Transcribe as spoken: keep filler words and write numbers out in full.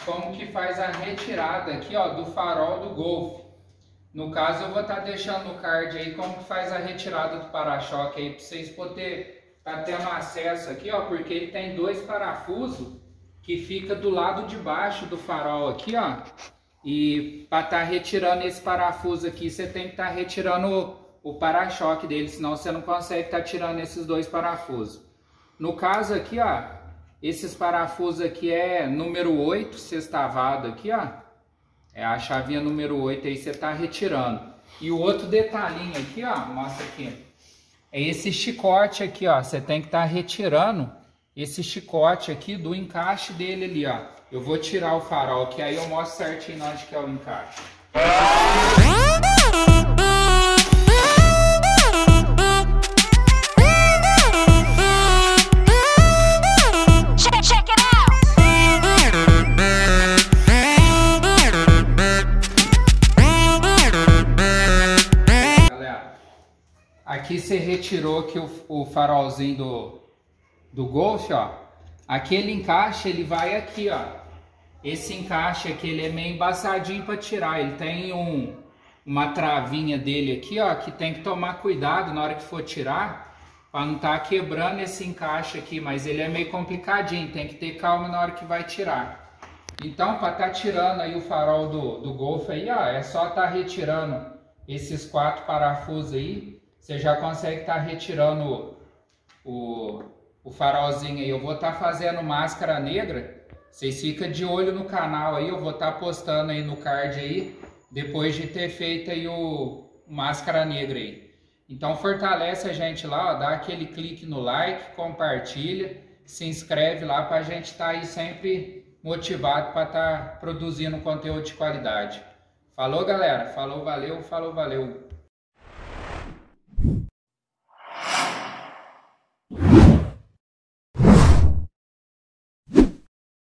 como que faz a retirada aqui, ó, do farol do Golf. No caso, eu vou estar tá deixando no card aí como que faz a retirada do para-choque aí, para vocês poderem estar tá tendo acesso aqui, ó, porque ele tem dois parafusos que fica do lado de baixo do farol aqui, ó. E para estar tá retirando esse parafuso aqui, você tem que estar tá retirando o, o para-choque dele, senão você não consegue estar tá tirando esses dois parafusos. No caso aqui, ó, esses parafusos aqui é número oito, sextavado aqui, ó. É a chavinha número oito aí, você está retirando. E o outro detalhinho aqui, ó, mostra aqui. É esse chicote aqui, ó. Você tem que estar tá retirando esse chicote aqui do encaixe dele ali, ó. Eu vou tirar o farol, que aí eu mostro certinho onde que é o encaixe. Aqui você retirou aqui o, o farolzinho do, do Golf, ó. Aquele encaixe, ele vai aqui, ó. Esse encaixe aqui, ele é meio embaçadinho para tirar. Ele tem um, uma travinha dele aqui, ó, que tem que tomar cuidado na hora que for tirar, para não estar tá quebrando esse encaixe aqui. Mas ele é meio complicadinho, tem que ter calma na hora que vai tirar. Então, para estar tá tirando aí o farol do, do Golf aí, ó, é só estar tá retirando esses quatro parafusos aí. Você já consegue estar tá retirando o, o farolzinho aí. Eu vou estar tá fazendo máscara negra. Vocês ficam de olho no canal aí. Eu vou estar tá postando aí no card aí, depois de ter feito aí o máscara negra aí. Então fortalece a gente lá, ó, dá aquele clique no like, compartilha, se inscreve lá para a gente estar tá aí sempre motivado para estar tá produzindo conteúdo de qualidade. Falou, galera. Falou, valeu, falou, valeu.